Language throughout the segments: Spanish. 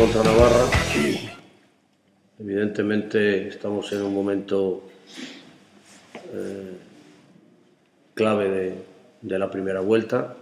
contra Navarra. Evidentemente estamos en un momento clave de la primera vuelta.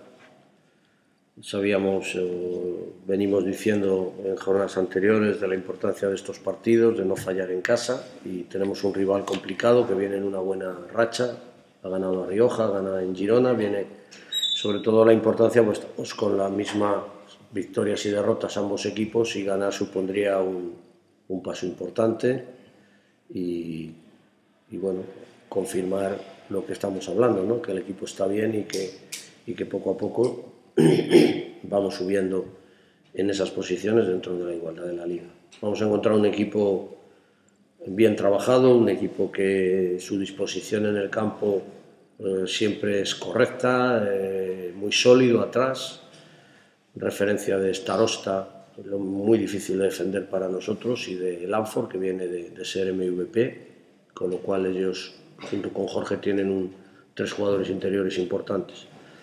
Venimos diciendo en jornadas anteriores de la importancia de estos partidos, de no fallar en casa, y tenemos un rival complicado que viene en una buena racha. Ha ganado a Rioja, ha ganado en Girona, viene sobre todo la importancia, pues estamos con las mismas victorias y derrotas ambos equipos, y ganar supondría un paso importante y bueno, confirmar lo que estamos hablando, ¿no? Que el equipo está bien y que poco a poco vamos subiendo en esas posiciones dentro de la igualdad de la liga. Vamos a encontrar un equipo bien trabajado, un equipo que su disposición en el campo siempre es correcta, muy sólido atrás, referencia de Starosta, muy difícil de defender para nosotros, y de Lanford, que viene de ser MVP, con lo cual ellos junto con Jorge tienen 3 jugadores interiores importantes.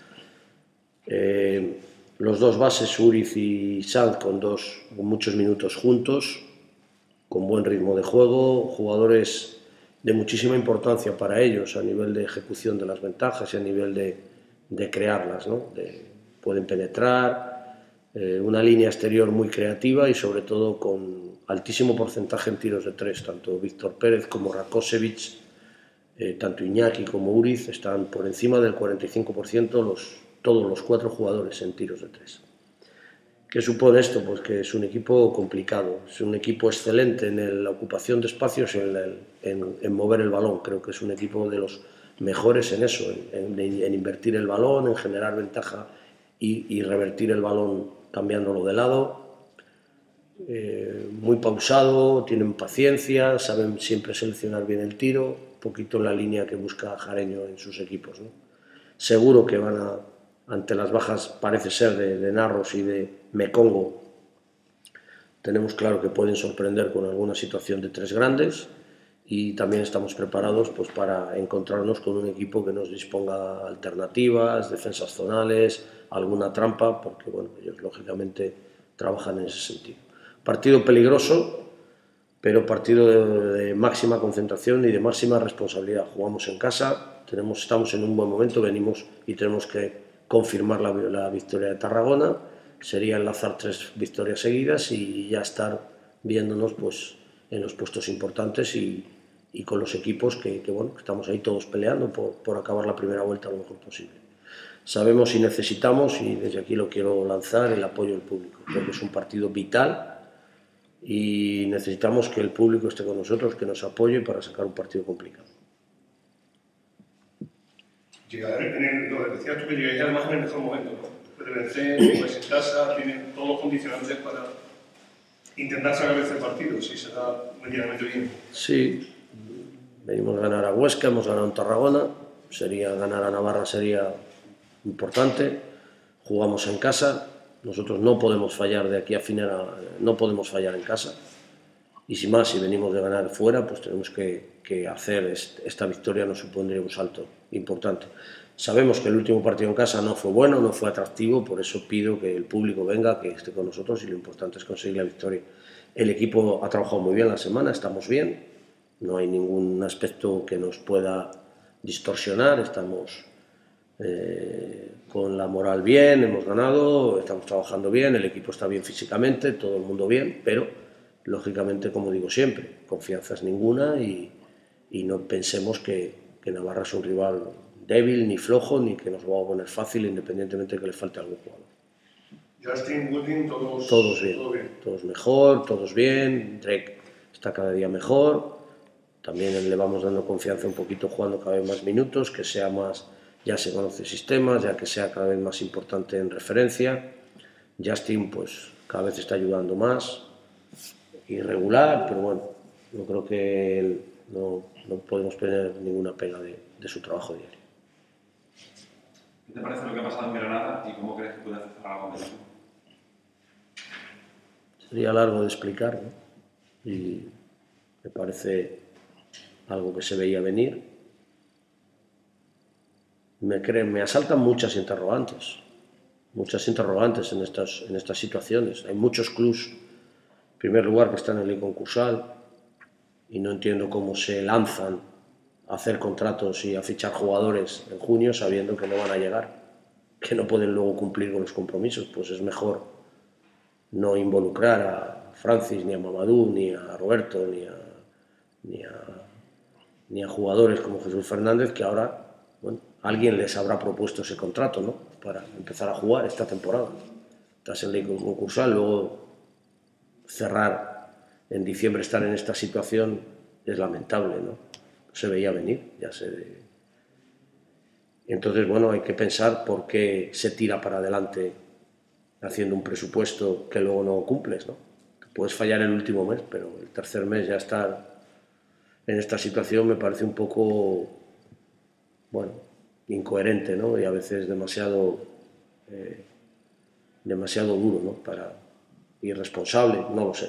Los dos bases, Uriz y Sanz, con muchos minutos juntos, con buen ritmo de juego, jugadores de muchísima importancia para ellos a nivel de ejecución de las ventajas y a nivel de crearlas, ¿no? Pueden penetrar, una línea exterior muy creativa y sobre todo con altísimo porcentaje en tiros de 3, tanto Víctor Pérez como Rakosevic, tanto Iñaki como Uriz están por encima del 45% todos los 4 jugadores en tiros de 3. ¿Qué supone esto? Pues que es un equipo complicado, es un equipo excelente en la ocupación de espacios y en mover el balón. Creo que es un equipo de los mejores en eso, en invertir el balón, en generar ventaja y revertir el balón cambiándolo de lado. Muy pausado, tienen paciencia, saben siempre seleccionar bien el tiro, un poquito en la línea que busca Jareño en sus equipos, ¿no? Seguro que ante las bajas, parece ser, de Narros y de Mecongo, tenemos claro que pueden sorprender con alguna situación de 3 grandes, y también estamos preparados pues para encontrarnos con un equipo que nos disponga alternativas, defensas zonales, alguna trampa, porque bueno, ellos lógicamente trabajan en ese sentido. Partido peligroso, pero partido de máxima concentración y de máxima responsabilidad. Jugamos en casa, estamos en un buen momento, venimos y tenemos que confirmar la victoria de Tarragona. Sería enlazar 3 victorias seguidas y ya estar viéndonos pues en los puestos importantes y con los equipos que bueno, estamos ahí todos peleando por acabar la primera vuelta lo mejor posible. Sabemos y necesitamos, y desde aquí lo quiero lanzar, el apoyo del público. Creo que es un partido vital y necesitamos que el público esté con nosotros, que nos apoye para sacar un partido complicado. Decías tú que llegáis además en el mejor momento, ¿no? Después de vencer, pues en casa, tienen todos los condicionantes para intentar sacar ese partido, si se da medianamente bien. Sí, venimos a ganar a Huesca, hemos ganado en Tarragona, ganar a Navarra sería importante, jugamos en casa, nosotros no podemos fallar de aquí a final, no podemos fallar en casa, y si venimos de ganar fuera, pues tenemos que hacer esta victoria, nos supondría un salto importante. Sabemos que el último partido en casa no fue bueno, no fue atractivo, por eso pido que el público venga, que esté con nosotros, y lo importante es conseguir la victoria. El equipo ha trabajado muy bien la semana, estamos bien, no hay ningún aspecto que nos pueda distorsionar, estamos con la moral bien, hemos ganado, estamos trabajando bien, el equipo está bien físicamente, todo el mundo bien, pero lógicamente, como digo siempre, confianza es ninguna y no pensemos que Navarra es un rival débil, ni flojo, ni que nos lo va a poner fácil, independientemente de que le falte algún jugador. Justin, Wooding, todos bien, todos mejor, todos bien. Drake está cada día mejor, también le vamos dando confianza un poquito jugando cada vez más minutos, que sea más, ya se conoce sistemas, ya que sea cada vez más importante en referencia. Justin pues cada vez está ayudando más, irregular, pero bueno, yo creo que no podemos tener ninguna pena de su trabajo diario. ¿Qué te parece lo que ha pasado en Granada y cómo crees que puede afectar a la competición? Sería largo de explicar, ¿no? Y me parece algo que se veía venir. Me asaltan muchas interrogantes en estas situaciones. Hay muchos clubs En primer lugar, que están en ley concursal y no entiendo cómo se lanzan a hacer contratos y a fichar jugadores en junio sabiendo que no van a llegar, que no pueden luego cumplir con los compromisos. Pues es mejor no involucrar a Francis, ni a Mamadou, ni a Roberto, ni a jugadores como Jesús Fernández, que ahora, bueno, alguien les habrá propuesto ese contrato, ¿no?, para empezar a jugar esta temporada. Estás en ley concursal, luego cerrar en diciembre, estar en esta situación es lamentable, ¿no? Se veía venir, ya se... Entonces, bueno, hay que pensar por qué se tira para adelante haciendo un presupuesto que luego no cumples, ¿no? Puedes fallar el último mes, pero el tercer mes ya estar en esta situación me parece un poco, bueno, incoherente, ¿no? Y a veces demasiado duro, ¿no?, irresponsable, no lo sé.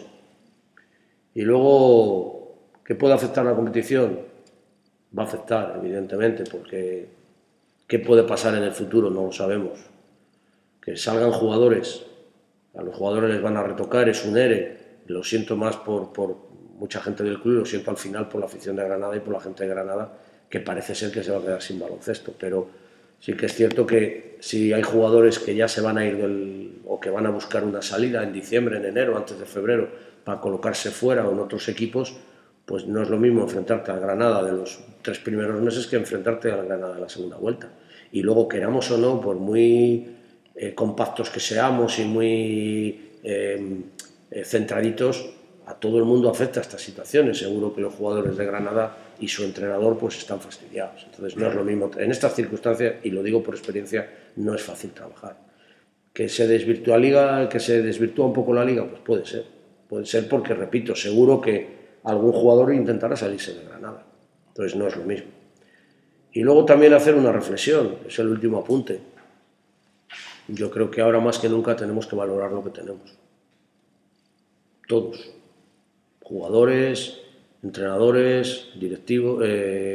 Y luego, ¿qué puede afectar a la competición? Va a afectar, evidentemente, porque ¿qué puede pasar en el futuro? No lo sabemos. Que salgan jugadores, a los jugadores les van a retocar, es un ERE, lo siento más por mucha gente del club, lo siento al final por la afición de Granada y por la gente de Granada, que parece ser que se va a quedar sin baloncesto, pero sí que es cierto que si hay jugadores que ya se van a ir o que van a buscar una salida en diciembre, en enero, antes de febrero, para colocarse fuera o en otros equipos, pues no es lo mismo enfrentarte al Granada de los 3 primeros meses que enfrentarte al Granada de la segunda vuelta. Y luego, queramos o no, por muy compactos que seamos y muy centraditos, a todo el mundo afecta estas situaciones. Seguro que los jugadores de Granada y su entrenador pues están fastidiados. Entonces no es lo mismo. En estas circunstancias, y lo digo por experiencia, no es fácil trabajar. ¿Que se desvirtúa un poco la liga? Pues puede ser. Puede ser porque, repito, seguro que algún jugador intentará salirse de Granada. Entonces no es lo mismo. Y luego también hacer una reflexión, es el último apunte. Yo creo que ahora más que nunca tenemos que valorar lo que tenemos. Todos. Jugadores, entrenadores, directivos,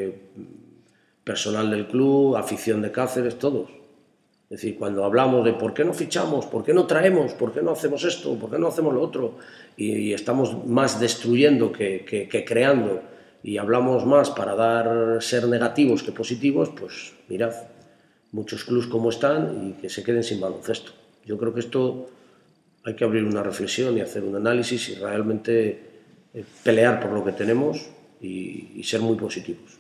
personal del club, afición de Cáceres, todos. Es decir, cuando hablamos de por qué no fichamos, por qué no traemos, por qué no hacemos esto, por qué no hacemos lo otro, y estamos más destruyendo que creando, y hablamos más para ser negativos que positivos, pues mirad, muchos clubs como están y que se queden sin baloncesto. Yo creo que esto hay que abrir una reflexión y hacer un análisis y realmente pelear por lo que tenemos y ser muy positivos.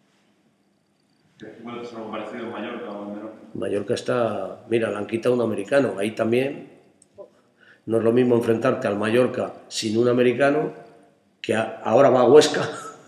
¿Puede pasar algo parecido en Mallorca o en Menorca? Mallorca está... Mira, le han quitado un americano. Ahí también no es lo mismo enfrentarte al Mallorca sin un americano, que ahora va a Huesca.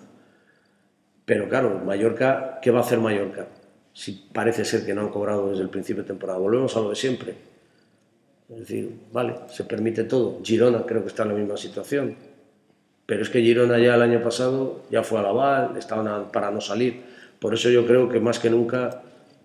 Pero claro, Mallorca, ¿qué va a hacer Mallorca? Si parece ser que no han cobrado desde el principio de temporada. Volvemos a lo de siempre. Es decir, vale, se permite todo. Girona creo que está en la misma situación. Pero es que Girona ya el año pasado ya fue a la Val, estaban para no salir. Por eso yo creo que más que nunca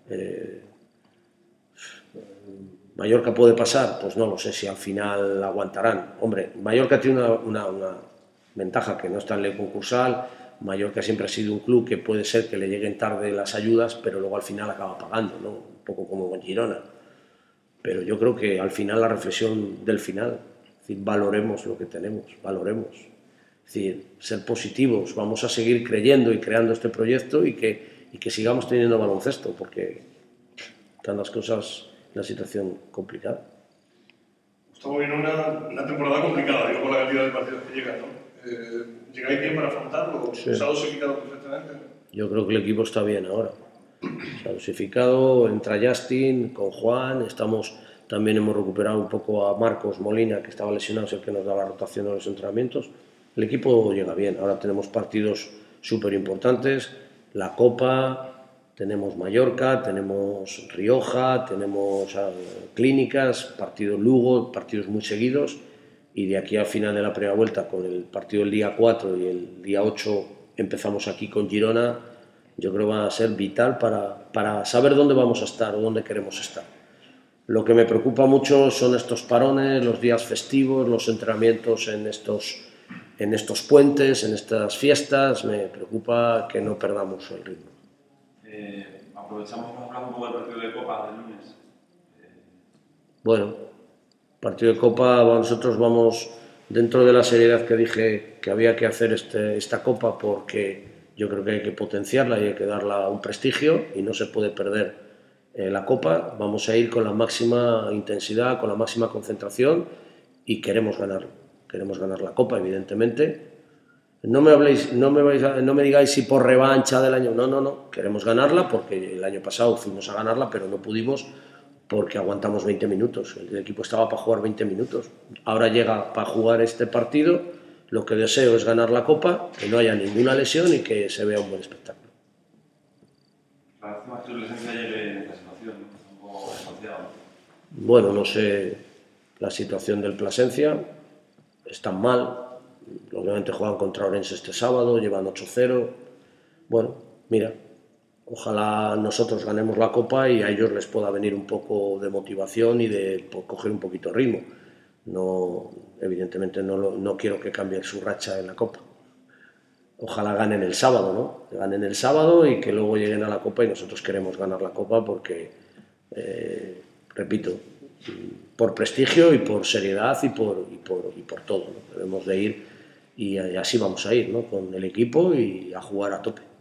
Mallorca puede pasar, pues no lo sé si al final aguantarán. Hombre, Mallorca tiene una ventaja, que no está en ley concursal. Mallorca siempre ha sido un club que puede ser que le lleguen tarde las ayudas, pero luego al final acaba pagando, ¿no? Un poco como con Girona. Pero yo creo que al final la reflexión del final, es decir, valoremos lo que tenemos, valoremos. Es decir, ser positivos, vamos a seguir creyendo y creando este proyecto y que sigamos teniendo baloncesto, porque están las cosas en una situación complicada. Estamos viendo una temporada complicada, digo, por la cantidad de partidos que llegan, ¿no? ¿Llegáis bien para afrontarlo? Sí. ¿Se ha dosificado perfectamente? Yo creo que el equipo está bien ahora. Se ha dosificado, entra Justin, con Juan, también hemos recuperado un poco a Marcos Molina, que estaba lesionado, es el que nos da la rotación de los entrenamientos. El equipo llega bien, ahora tenemos partidos súper importantes, la Copa, tenemos Mallorca, tenemos Rioja, tenemos Clínicas, partidos Lugo, partidos muy seguidos, y de aquí a final de la primera vuelta, con el partido del día 4 y el día 8 empezamos aquí con Girona. Yo creo que va a ser vital para saber dónde vamos a estar o dónde queremos estar. Lo que me preocupa mucho son estos parones, los días festivos, los entrenamientos en estos puentes, en estas fiestas. Me preocupa que no perdamos el ritmo. Aprovechamos para hablar un poco del partido de Copa del lunes. Bueno, partido de Copa, nosotros vamos dentro de la seriedad que dije que había que hacer esta Copa, porque yo creo que hay que potenciarla y hay que darla un prestigio y no se puede perder la Copa. Vamos a ir con la máxima intensidad, con la máxima concentración y queremos ganar la Copa, evidentemente. No me digáis si por revancha del año, no, queremos ganarla porque el año pasado fuimos a ganarla, pero no pudimos porque aguantamos 20 minutos, el equipo estaba para jugar 20 minutos, ahora llega para jugar este partido, lo que deseo es ganar la Copa, que no haya ninguna lesión y que se vea un buen espectáculo. Parece más que la esencia llegue en esta situación, un poco desconfiado. Bueno, no sé la situación del Plasencia, están mal, obviamente juegan contra Orense este sábado, llevan 8-0, bueno, mira, ojalá nosotros ganemos la Copa y a ellos les pueda venir un poco de motivación y de coger un poquito de ritmo. No, evidentemente no quiero que cambie su racha en la Copa. Ojalá ganen el sábado, ¿no? Que ganen el sábado y que luego lleguen a la Copa y nosotros queremos ganar la Copa porque, repito, por prestigio y por seriedad y por todo, ¿no? Debemos de ir y así vamos a ir, ¿no? Con el equipo y a jugar a tope.